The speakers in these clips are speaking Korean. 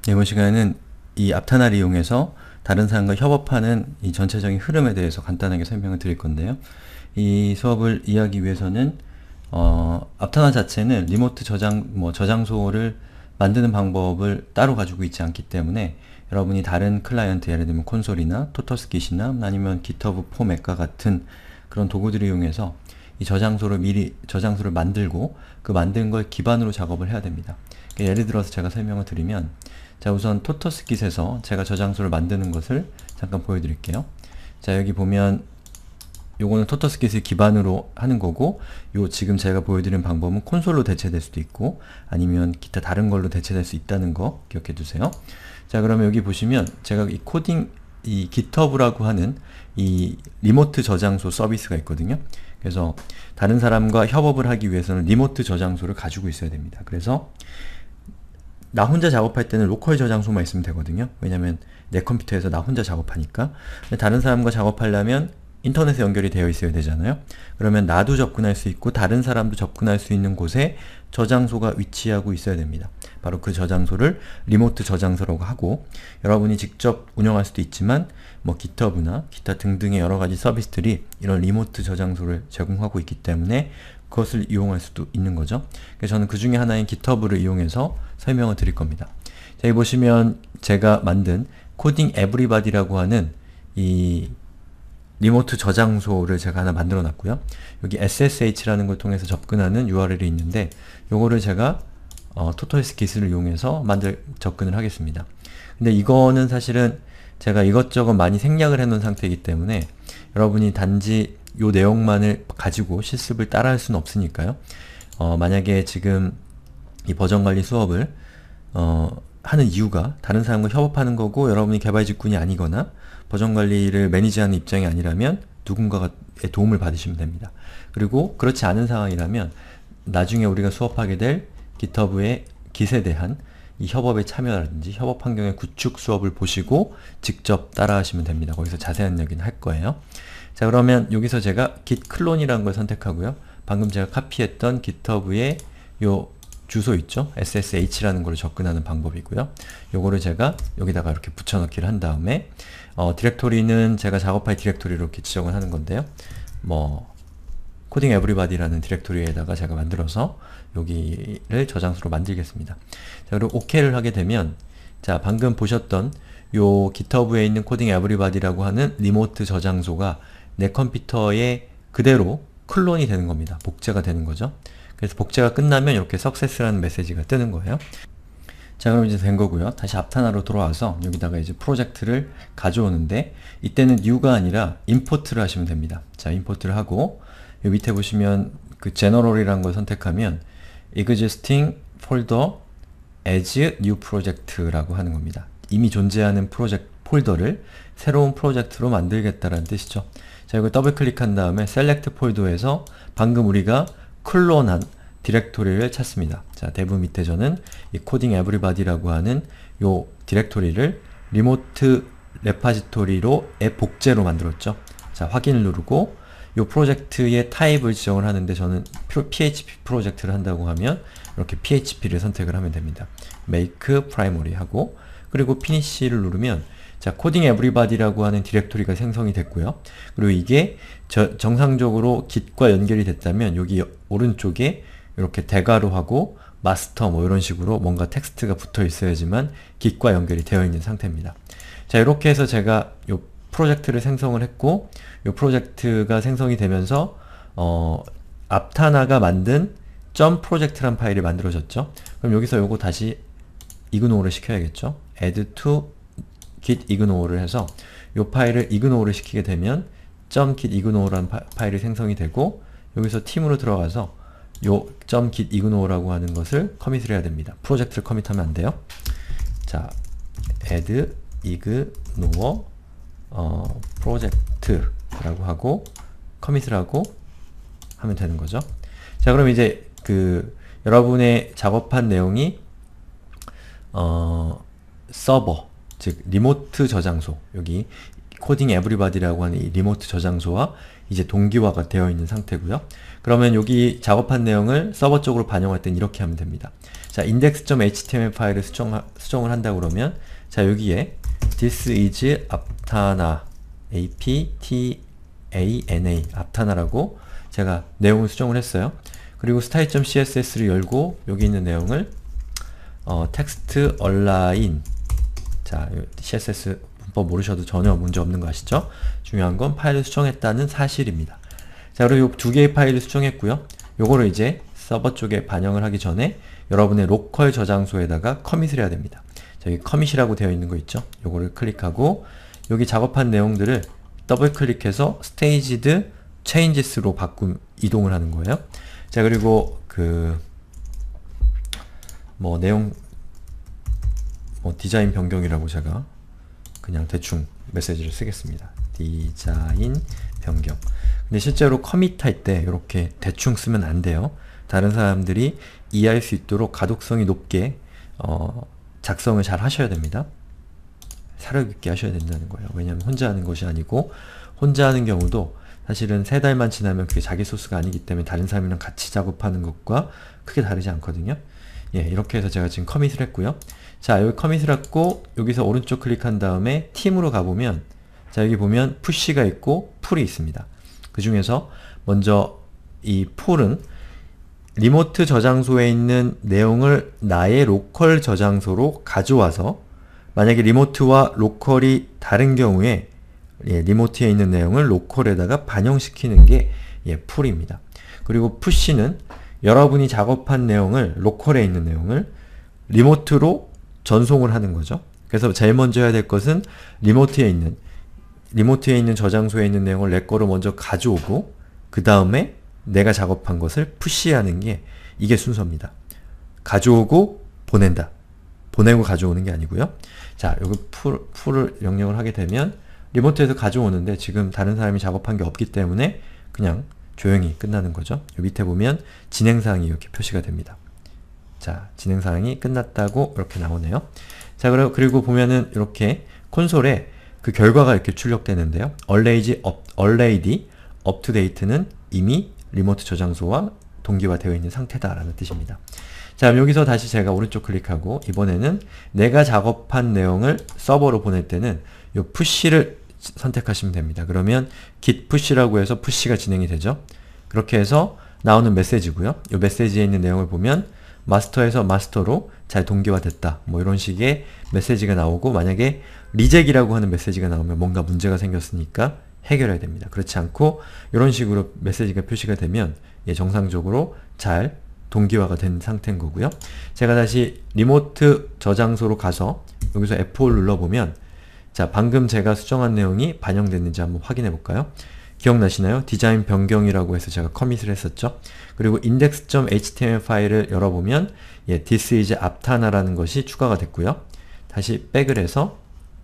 이번 시간에는 이 앞타나를 이용해서 다른 사람과 협업하는 이 전체적인 흐름에 대해서 간단하게 설명을 드릴 건데요. 이 수업을 이해하기 위해서는 앞타나 자체는 리모트 저장소를 만드는 방법을 따로 가지고 있지 않기 때문에 여러분이 다른 클라이언트, 예를 들면 콘솔이나 토터스깃이나 아니면 GitHub 포맷과 같은 그런 도구들을 이용해서 이 저장소를 만들고 그 만든 걸 기반으로 작업을 해야 됩니다. 예를 들어서 제가 설명을 드리면, 자, 우선 토터스깃에서 제가 저장소를 만드는 것을 잠깐 보여드릴게요. 자, 여기 보면 요거는 토터스깃을 기반으로 하는 거고, 요 지금 제가 보여드린 방법은 콘솔로 대체될 수도 있고 아니면 기타 다른 걸로 대체될 수 있다는 거 기억해 두세요. 자, 그러면 여기 보시면 제가 이 GitHub라고 하는 이 리모트 저장소 서비스가 있거든요. 그래서 다른 사람과 협업을 하기 위해서는 리모트 저장소를 가지고 있어야 됩니다. 그래서 나 혼자 작업할 때는 로컬 저장소만 있으면 되거든요. 왜냐면 내 컴퓨터에서 나 혼자 작업하니까. 근데 다른 사람과 작업하려면 인터넷에 연결이 되어 있어야 되잖아요. 그러면 나도 접근할 수 있고 다른 사람도 접근할 수 있는 곳에 저장소가 위치하고 있어야 됩니다. 바로 그 저장소를 리모트 저장소라고 하고, 여러분이 직접 운영할 수도 있지만 뭐 GitHub나 기타 등등의 여러가지 서비스들이 이런 리모트 저장소를 제공하고 있기 때문에 그것을 이용할 수도 있는 거죠. 그래서 저는 그 중에 하나인 GitHub를 이용해서 설명을 드릴 겁니다. 자, 여기 보시면 제가 만든 코딩 에브리바디라고 하는 이 리모트 저장소를 제가 하나 만들어 놨고요. 여기 SSH라는 걸 통해서 접근하는 URL이 있는데, 요거를 제가 토토스깃을 이용해서 접근을 하겠습니다. 근데 이거는 사실은 제가 이것저것 많이 생략을 해 놓은 상태이기 때문에 여러분이 단지 요 내용만을 가지고 실습을 따라 할 수는 없으니까요. 만약에 지금 이 버전관리 수업을 하는 이유가 다른 사람과 협업하는 거고 여러분이 개발 직군이 아니거나 버전관리를 매니지하는 입장이 아니라면 누군가의 도움을 받으시면 됩니다. 그리고 그렇지 않은 상황이라면 나중에 우리가 수업하게 될 GitHub의 Git에 대한 이 협업에 참여라든지 협업 환경의 구축 수업을 보시고 직접 따라 하시면 됩니다. 거기서 자세한 이야기는 할 거예요. 자, 그러면 여기서 제가 git 클론이라는 걸 선택하고요. 방금 제가 카피했던 GitHub의 요 주소 있죠? SSH라는 걸로 접근하는 방법이고요. 요거를 제가 여기다가 이렇게 붙여넣기를 한 다음에 디렉토리는 제가 작업할 디렉토리로 이렇게 지정을 하는 건데요. 코딩 에브리바디라는 디렉토리에다가 제가 만들어서 여기를 저장소로 만들겠습니다. 자, 그리고 OK를 하게 되면, 자, 방금 보셨던 요 GitHub에 있는 코딩 에브리바디라고 하는 리모트 저장소가 내 컴퓨터에 그대로 클론이 되는 겁니다. 복제가 되는 거죠. 그래서 복제가 끝나면 이렇게 success라는 메시지가 뜨는 거예요. 자, 그럼 이제 된 거고요. 다시 앞타나로 돌아와서 여기다가 이제 프로젝트를 가져오는데, 이때는 new가 아니라 import를 하시면 됩니다. 자, import를 하고 여기 밑에 보시면 그 general이라는 걸 선택하면 existing folder as new project라고 하는 겁니다. 이미 존재하는 폴더를 새로운 프로젝트로 만들겠다라는 뜻이죠. 자, 이걸 더블 클릭한 다음에 select 폴더에서 방금 우리가 클론한 디렉토리를 찾습니다. 자, 대부 밑에 저는 이 코딩 에브리바디라고 하는 요 디렉토리를 리모트 레파지토리로 앱 복제로 만들었죠. 자, 확인을 누르고 요 프로젝트의 타입을 지정을 하는데, 저는 PHP 프로젝트를 한다고 하면 이렇게 PHP를 선택을 하면 됩니다. make primary 하고, 그리고 finish를 누르면 자, 코딩 에브리바디라고 하는 디렉토리가 생성이 됐고요. 그리고 이게 정상적으로 Git과 연결이 됐다면 여기 오른쪽에 이렇게 대괄호하고 마스터 뭐 이런 식으로 뭔가 텍스트가 붙어 있어야지만 Git과 연결이 되어 있는 상태입니다. 자, 이렇게 해서 제가 요 프로젝트를 생성을 했고, 요 프로젝트가 생성이 되면서 앞타나가 만든 .project란 파일이 만들어졌죠. 그럼 여기서 요거 다시 이그노를 시켜야겠죠. add to git ignore를 해서 요 파일을 ignore를 시키게 되면 .git ignore라는 파일이 생성이 되고, 여기서 팀으로 들어가서 요 .git ignore라고 하는 것을 커밋을 해야 됩니다. 프로젝트를 커밋하면 안 돼요. 자, add ignore project라고 하고 커밋을 하고 하면 되는 거죠. 자, 그럼 이제 여러분의 작업한 내용이 서버, 즉 리모트 저장소, 여기 코딩 에브리바디라고 하는 이 리모트 저장소와 이제 동기화가 되어 있는 상태고요. 그러면 여기 작업한 내용을 서버 쪽으로 반영할 땐 이렇게 하면 됩니다. 자, index.html 파일을 수정을 한다 그러면 자, 여기에 this is aptana aptana aptana라고 제가 내용을 수정을 했어요. 그리고 style.css를 열고 여기 있는 내용을 text align, 자, CSS 문법 모르셔도 전혀 문제 없는 거 아시죠? 중요한 건 파일을 수정했다는 사실입니다. 자, 그리고 이 두 개의 파일을 수정했고요. 요거를 이제 서버 쪽에 반영을 하기 전에 여러분의 로컬 저장소에다가 커밋을 해야 됩니다. 자, 여기 커밋이라고 되어 있는 거 있죠? 요거를 클릭하고 여기 작업한 내용들을 더블 클릭해서 staged changes로 이동을 하는 거예요. 자, 그리고 내용 디자인 변경이라고 제가 그냥 대충 메시지를 쓰겠습니다. 디자인 변경. 근데 실제로 커밋 할 때 이렇게 대충 쓰면 안 돼요. 다른 사람들이 이해할 수 있도록 가독성이 높게 작성을 잘 하셔야 됩니다. 사력 있게 하셔야 된다는 거예요. 왜냐하면 혼자 하는 것이 아니고, 혼자 하는 경우도 사실은 3달만 지나면 그게 자기 소스가 아니기 때문에 다른 사람이랑 같이 작업하는 것과 크게 다르지 않거든요. 예, 이렇게 해서 제가 지금 커밋을 했고요. 자, 여기 커밋을 했고 여기서 오른쪽 클릭한 다음에 팀으로 가보면 자, 여기 보면 푸시가 있고 풀이 있습니다. 그 중에서 먼저 이 풀은 리모트 저장소에 있는 내용을 나의 로컬 저장소로 가져와서, 만약에 리모트와 로컬이 다른 경우에 리모트에 있는 내용을 로컬에다가 반영시키는 게 풀입니다. 그리고 푸시는 여러분이 작업한 내용을, 로컬에 있는 내용을 리모트로 전송을 하는 거죠. 그래서 제일 먼저 해야 될 것은 리모트에 있는 저장소에 있는 내용을 내 거로 먼저 가져오고 그 다음에 내가 작업한 것을 푸시하는 게, 이게 순서입니다. 가져오고 보낸다. 보내고 가져오는 게 아니고요. 자, 여기 풀을 명령을 하게 되면 리모트에서 가져오는데 지금 다른 사람이 작업한 게 없기 때문에 그냥 조용히 끝나는 거죠. 여기 밑에 보면 진행사항이 이렇게 표시가 됩니다. 자, 진행사항이 끝났다고 이렇게 나오네요. 자, 그리고 보면은 이렇게 콘솔에 그 결과가 이렇게 출력되는데요. already up to date는 이미 리모트 저장소와 동기화되어 있는 상태다 라는 뜻입니다. 자, 여기서 다시 제가 오른쪽 클릭하고 이번에는 내가 작업한 내용을 서버로 보낼 때는 이 푸시를 선택하시면 됩니다. 그러면 git push라고 해서 푸시가 진행이 되죠. 그렇게 해서 나오는 메시지고요. 이 메시지에 있는 내용을 보면 마스터에서 마스터로 잘 동기화됐다, 뭐 이런 식의 메시지가 나오고, 만약에 리젝이라고 하는 메시지가 나오면 뭔가 문제가 생겼으니까 해결해야 됩니다. 그렇지 않고 이런 식으로 메시지가 표시가 되면 정상적으로 잘 동기화가 된 상태인 거고요. 제가 다시 리모트 저장소로 가서 여기서 F4를 눌러보면 자, 방금 제가 수정한 내용이 반영됐는지 한번 확인해 볼까요? 기억나시나요? 디자인 변경이라고 해서 제가 커밋을 했었죠. 그리고 index.html 파일을 열어보면 this is aptana라는 것이 추가가 됐고요. 다시 백을 해서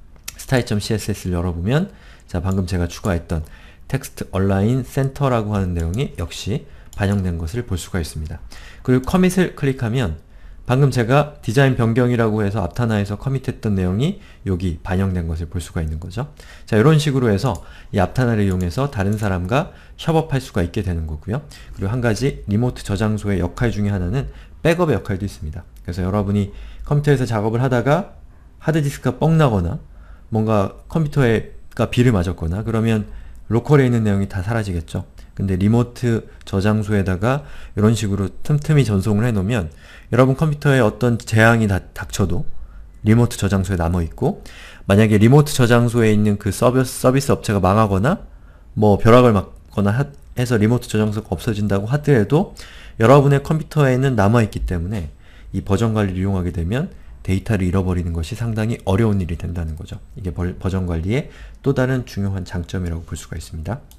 style.css를 열어보면 자, 방금 제가 추가했던 text align center라고 하는 내용이 역시 반영된 것을 볼 수가 있습니다. 그리고 커밋을 클릭하면 방금 제가 디자인 변경이라고 해서 aptana에서 커밋했던 내용이 여기 반영된 것을 볼 수가 있는 거죠. 자, 이런 식으로 해서 이 aptana를 이용해서 다른 사람과 협업할 수가 있게 되는 거고요. 그리고 한 가지 리모트 저장소의 역할 중에 하나는 백업의 역할도 있습니다. 그래서 여러분이 컴퓨터에서 작업을 하다가 하드디스크가 뻥 나거나 뭔가 컴퓨터가 비를 맞았거나 그러면 로컬에 있는 내용이 다 사라지겠죠. 근데 리모트 저장소에다가 이런 식으로 틈틈이 전송을 해놓으면 여러분 컴퓨터에 어떤 재앙이 닥쳐도 리모트 저장소에 남아있고, 만약에 리모트 저장소에 있는 그 서비스 업체가 망하거나 뭐 벼락을 맞거나 해서 리모트 저장소가 없어진다고 하더라도 여러분의 컴퓨터에는 남아있기 때문에 이 버전 관리를 이용하게 되면 데이터를 잃어버리는 것이 상당히 어려운 일이 된다는 거죠. 이게 버전 관리의 또 다른 중요한 장점이라고 볼 수가 있습니다.